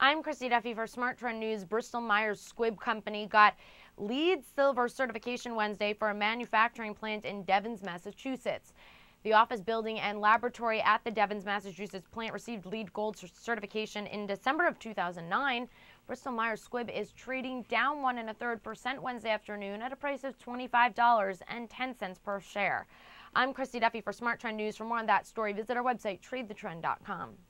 I'm Christy Duffy for Smart Trend News. Bristol-Myers Squibb Company got LEED Silver certification Wednesday for a manufacturing plant in Devens, Massachusetts. The office building and laboratory at the Devens, Massachusetts plant received LEED Gold certification in December of 2009. Bristol-Myers Squibb is trading down 1 1/3% Wednesday afternoon at a price of $25.10 per share. I'm Christy Duffy for Smart Trend News. For more on that story, visit our website, tradethetrend.com.